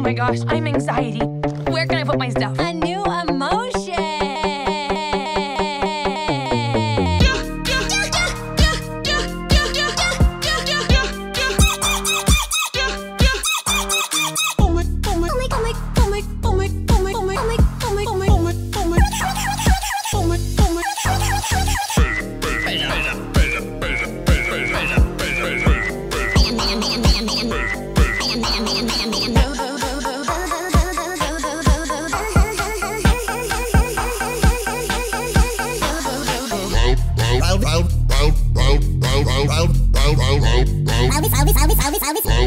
my gosh, I'm anxiety. Where can I put my stuff? A new emotion. Round,